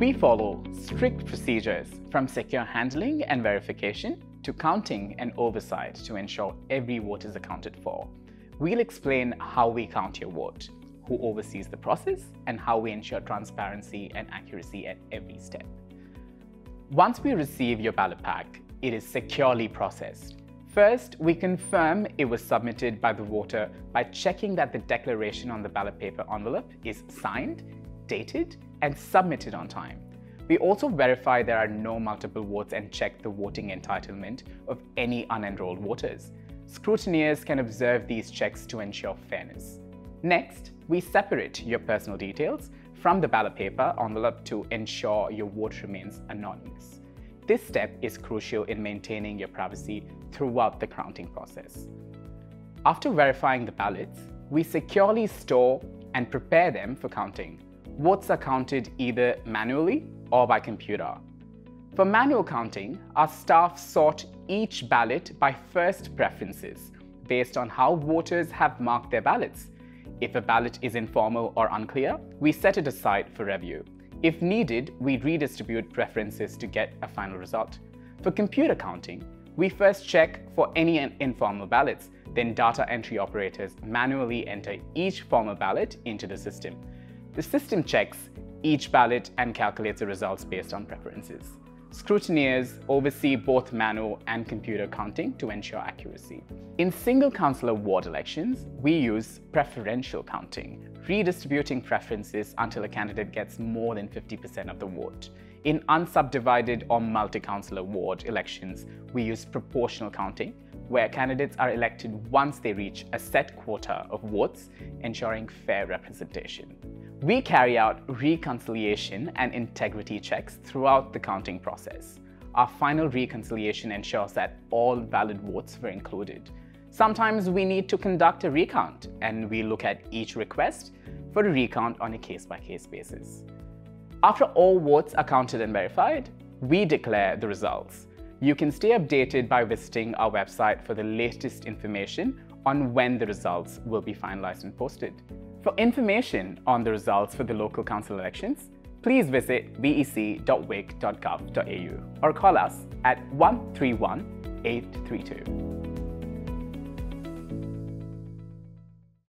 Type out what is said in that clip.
We follow strict procedures from secure handling and verification to counting and oversight to ensure every vote is accounted for. We'll explain how we count your vote, who oversees the process, and how we ensure transparency and accuracy at every step. Once we receive your ballot pack, it is securely processed. First, we confirm it was submitted by the voter by checking that the declaration on the ballot paper envelope is signed, dated, and submitted on time. We also verify there are no multiple votes and check the voting entitlement of any unenrolled voters. Scrutineers can observe these checks to ensure fairness. Next, we separate your personal details from the ballot paper envelope to ensure your vote remains anonymous. This step is crucial in maintaining your privacy throughout the counting process. After verifying the ballots, we securely store and prepare them for counting. Votes are counted either manually or by computer. For manual counting, our staff sort each ballot by first preferences based on how voters have marked their ballots. If a ballot is informal or unclear, we set it aside for review. If needed, we redistribute preferences to get a final result. For computer counting, we first check for any informal ballots, then data entry operators manually enter each formal ballot into the system. The system checks each ballot and calculates the results based on preferences. Scrutineers oversee both manual and computer counting to ensure accuracy. In single councillor ward elections, we use preferential counting, redistributing preferences until a candidate gets more than 50% of the vote. In unsubdivided or multi-councillor ward elections, we use proportional counting, where candidates are elected once they reach a set quota of votes, ensuring fair representation. We carry out reconciliation and integrity checks throughout the counting process. Our final reconciliation ensures that all valid votes were included. Sometimes we need to conduct a recount, and we look at each request for a recount on a case-by-case basis. After all votes are counted and verified, we declare the results. You can stay updated by visiting our website for the latest information on when the results will be finalized and posted. For information on the results for the local council elections, please visit bec.wig.gov.au or call us at 131 832.